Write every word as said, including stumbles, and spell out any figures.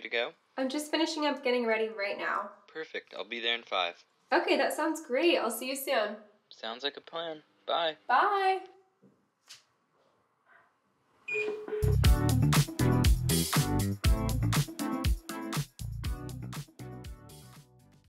to go? I'm just finishing up getting ready right now. Perfect. I'll be there in five. Okay, that sounds great. I'll see you soon. Sounds like a plan. Bye. Bye.